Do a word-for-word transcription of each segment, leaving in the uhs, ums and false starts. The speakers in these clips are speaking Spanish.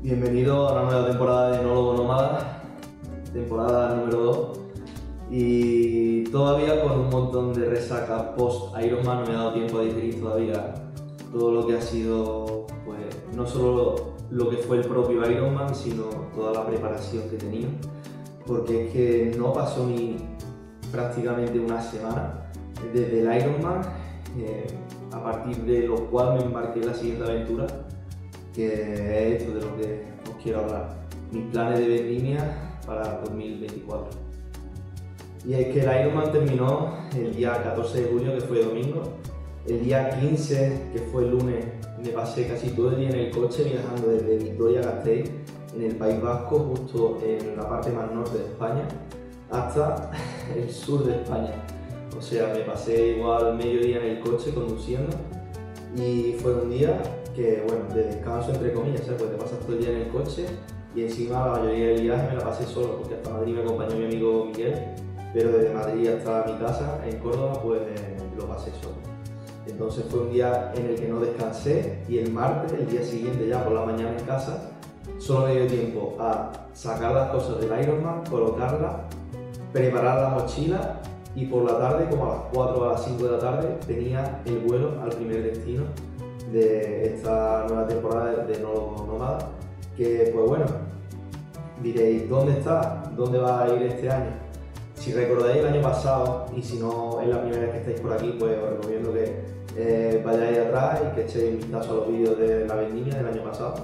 Bienvenido a la nueva temporada de Enólogo Nómada, temporada número dos. Y todavía con un montón de resaca post Ironman, no me he dado tiempo a digerir todavía todo lo que ha sido, pues, no solo lo que fue el propio Ironman, sino toda la preparación que he tenido. Porque es que no pasó ni prácticamente una semana desde el Ironman, eh, a partir de lo cual me embarqué en la siguiente aventura, que es esto de lo que os quiero hablar, mis planes de vendimia para dos mil veinticuatro. Y es que el Ironman terminó el día catorce de julio, que fue domingo. El día quince, que fue el lunes, me pasé casi todo el día en el coche viajando desde Vitoria-Gasteiz, en el País Vasco, justo en la parte más norte de España, hasta el sur de España. O sea, me pasé igual medio día en el coche conduciendo y fue un día que, bueno, de descanso entre comillas, ¿sabes? Pues te pasas todo el día en el coche y encima la mayoría del viaje me la pasé solo, porque hasta Madrid me acompañó mi amigo Miguel, pero desde Madrid hasta mi casa en Córdoba pues eh, lo pasé solo. Entonces fue un día en el que no descansé y el martes, el día siguiente ya por la mañana en casa, solo me dio tiempo a sacar las cosas del Ironman, colocarlas, preparar la mochila y por la tarde, como a las cuatro o a las cinco de la tarde, tenía el vuelo al primer destino de esta nueva temporada de Enólogo Nómada, que pues bueno, diréis, ¿dónde está? ¿Dónde va a ir este año? Si recordáis el año pasado, y si no es la primera vez que estáis por aquí, pues os recomiendo que eh, vayáis atrás y que echéis un vistazo a los vídeos de la vendimia del año pasado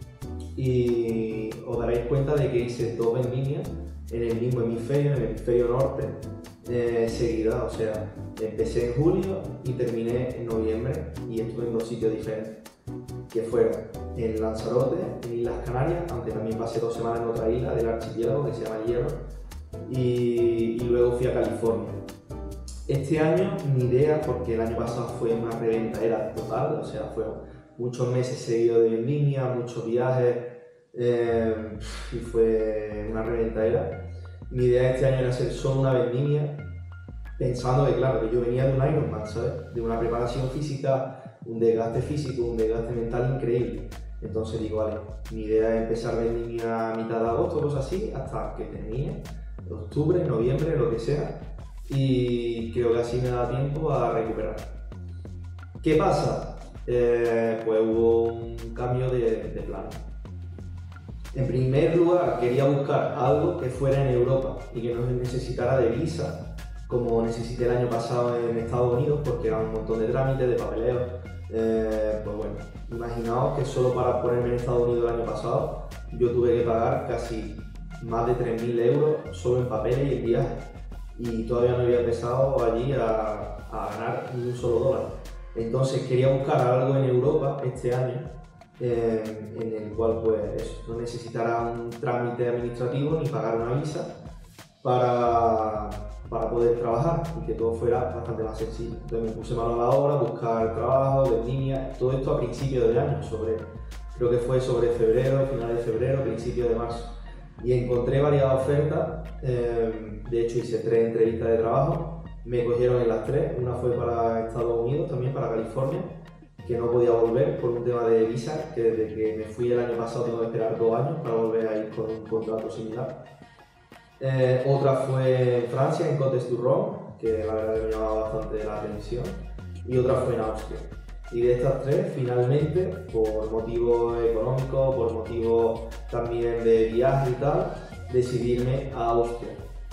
y os daréis cuenta de que hice dos vendimias en el mismo hemisferio, en el hemisferio norte, eh, seguidas. O sea, empecé en julio y terminé en noviembre y estuve en dos sitios diferentes, que fueron en Lanzarote, en Islas Canarias, aunque también pasé dos semanas en otra isla del archipiélago que se llama Hierro, y, y luego fui a California. Este año ni idea, porque el año pasado fue una reventadera total, o sea, fueron muchos meses seguidos de vendimia, muchos viajes, eh, y fue una reventadera. Mi idea este año era hacer solo una vendimia, pensando que, claro, que yo venía de un Ironman, ¿sabes? De una preparación física, un desgaste físico, un desgaste mental increíble. Entonces digo, vale, mi idea es empezar vendimia a mitad de agosto, cosas así, hasta que termine, octubre, noviembre, lo que sea, y creo que así me da tiempo a recuperar. ¿Qué pasa? Eh, pues hubo un cambio de, de plan. En primer lugar, quería buscar algo que fuera en Europa y que no necesitara de visa, como necesité el año pasado en Estados Unidos, porque era un montón de trámites, de papeleo. Eh, pues bueno, imaginaos que solo para ponerme en Estados Unidos el año pasado yo tuve que pagar casi más de tres mil euros solo en papeles y el viaje, y todavía no había empezado allí a, a ganar ni un solo dólar. Entonces quería buscar algo en Europa este año eh, en el cual pues no necesitara un trámite administrativo ni pagar una visa para, para poder trabajar y que todo fuera bastante más sencillo. Entonces me puse mano a la obra, buscar trabajo, vendimia, todo esto a principios de año, sobre, creo que fue sobre febrero, finales de febrero, principios de marzo. Y encontré varias ofertas, eh, de hecho hice tres entrevistas de trabajo, me cogieron en las tres. Una fue para Estados Unidos, también para California, que no podía volver por un tema de visa, que desde que me fui el año pasado tengo que esperar dos años para volver a ir con un contrato similar. Eh, otra fue en Francia, en Côtes-du-Rhône, que la verdad me llamaba bastante la atención, y otra fue en Austria. Y de estas tres, finalmente, por motivos económicos, por motivos también de viaje y tal, decidirme a Austria.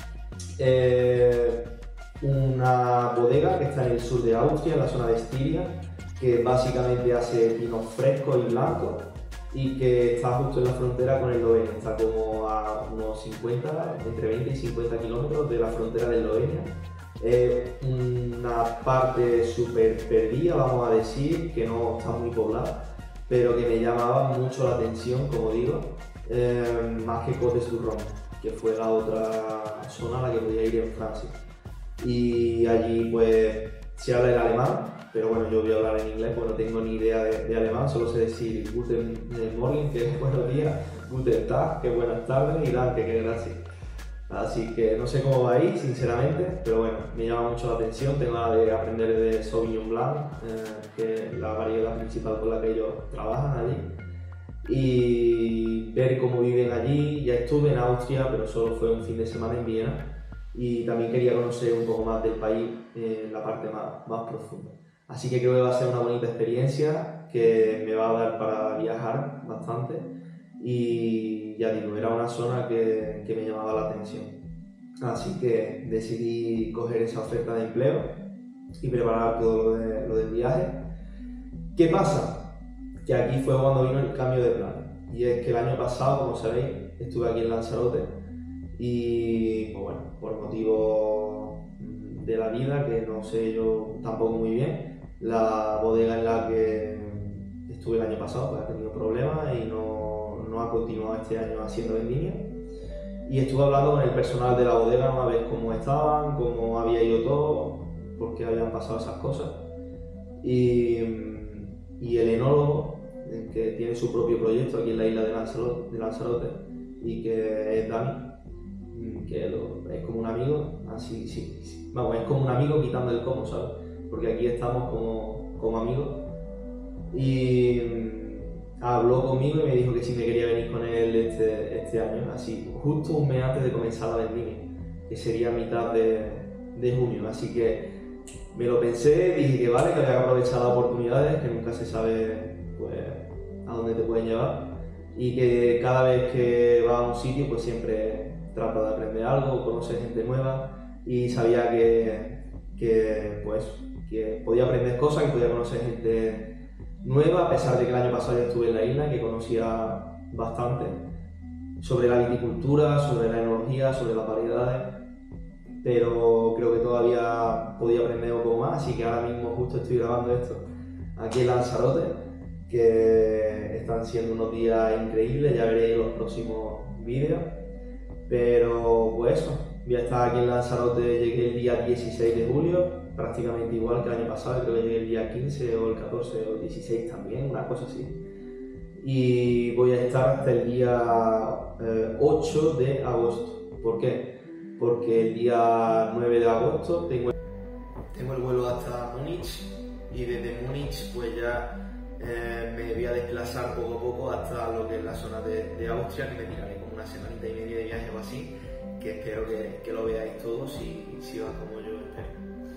Eh, una bodega que está en el sur de Austria, en la zona de Estiria, que básicamente hace vinos frescos y blancos y que está justo en la frontera con Eslovenia. Está como a unos cincuenta, entre veinte y cincuenta kilómetros de la frontera de Eslovenia. Es una parte súper perdida, vamos a decir, que no está muy poblada, pero que me llamaba mucho la atención, como digo, eh, más que Côtes-du-Rhône, que fue la otra zona a la que podía ir en Francia. Y allí pues se habla el alemán, pero bueno, yo voy a hablar en inglés porque no tengo ni idea de, de alemán, solo sé decir Guten Morgen, que es buenos días, Guten Tag, que buenas tardes, y Danke, que gracias. Así que no sé cómo va a ir, sinceramente, pero bueno, me llama mucho la atención. Tengo ganas de aprender de Sauvignon Blanc, eh, que es la variedad principal con la que ellos trabajan allí. y ver cómo viven allí. Ya estuve en Austria, pero solo fue un fin de semana en Viena, y también quería conocer un poco más del país en la parte más, más profunda. Así que creo que va a ser una bonita experiencia que me va a dar para viajar bastante, y ya digo, era una zona que, que me llamaba la atención. Así que decidí coger esa oferta de empleo y preparar todo lo, de, lo del viaje. ¿Qué pasa? Que aquí fue cuando vino el cambio de plan. Y es que el año pasado, como sabéis, estuve aquí en Lanzarote y, pues bueno, por motivos de la vida, que no sé yo tampoco muy bien, la bodega en la que estuve el año pasado pues ha tenido problemas y no, no ha continuado este año haciendo vendimia. Y estuve hablando con el personal de la bodega una vez cómo estaban, cómo había ido todo, por qué habían pasado esas cosas. Y, y el enólogo, que tiene su propio proyecto aquí en la isla de Lanzarote, de Lanzarote y que es Dani, que lo, es como un amigo, así, sí, sí, vamos, es como un amigo quitando el cómo, ¿sabes? Porque aquí estamos como, como amigos. Y habló conmigo y me dijo que si me quería venir con él este, este año, así, justo un mes antes de comenzar la vendimia, que sería a mitad de, de junio. Así que me lo pensé, dije que vale, que había que aprovechar las oportunidades, que nunca se sabe pues, a dónde te pueden llevar, y que cada vez que vas a un sitio pues siempre trata de aprender algo, conocer gente nueva, y sabía que, que, pues, que podía aprender cosas, que podía conocer gente nueva, a pesar de que el año pasado ya estuve en la isla, que conocía bastante sobre la viticultura, sobre la enología, sobre las variedades, pero creo que todavía podía aprender un poco más, así que ahora mismo justo estoy grabando esto aquí en Lanzarote, que están siendo unos días increíbles, ya veréis los próximos vídeos, pero pues eso, voy a estar aquí en Lanzarote, llegué el día dieciséis de julio, prácticamente igual que el año pasado, creo que llegué el día quince o el catorce o el dieciséis también, una cosa así. Y voy a estar hasta el día eh, ocho de agosto. ¿Por qué? Porque el día nueve de agosto tengo el, tengo el vuelo hasta Múnich, y desde Múnich pues ya eh, me voy a desplazar poco a poco hasta lo que es la zona de, de Austria, que me tiraré como una semanita y media de viaje o así, que espero que, que lo veáis todos y si va como yo espero.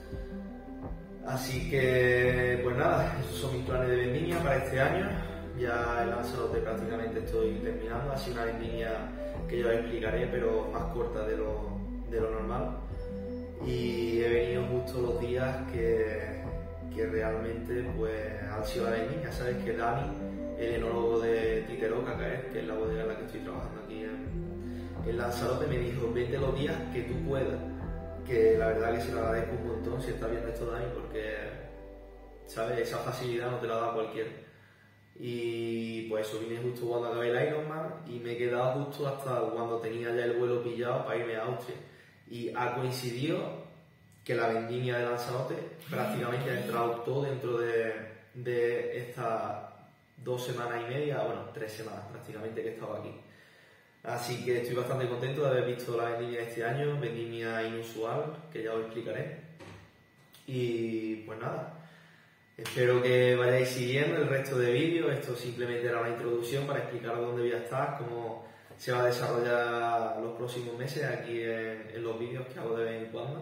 Así que, pues nada, esos son mis planes de vendimia para este año. Ya el Lanzarote prácticamente estoy terminando, ha sido una vendimia que ya os explicaré, pero más corta de lo, de lo normal. Y he venido justo los días que, que realmente pues, han sido la vendimia. Sabes que Dani, el enólogo de Titeroca, que es la bodega en la que estoy trabajando aquí en, en Lanzarote, me dijo, vete los días que tú puedas. Que la verdad que se lo agradezco un montón si estás viendo esto, Dani, porque, ¿sabes? Esa facilidad no te la da cualquiera. Y pues eso, vine justo cuando acabé el Ironman y me he quedado justo hasta cuando tenía ya el vuelo pillado para irme a Austria. Y ha coincidido que la vendimia de Lanzarote prácticamente ha entrado todo dentro de, de estas dos semanas y media, bueno, tres semanas prácticamente que he estado aquí. Así que estoy bastante contento de haber visto la vendimia de este año, vendimia inusual, que ya os explicaré. Y pues nada, espero que vayáis siguiendo el resto de vídeos. Esto simplemente era una introducción para explicar dónde voy a estar, cómo se va a desarrollar los próximos meses aquí en, en los vídeos que hago de vez en cuando.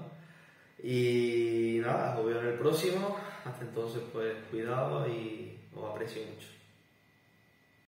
Y nada, os veo en el próximo. Hasta entonces, pues cuidado y os aprecio mucho.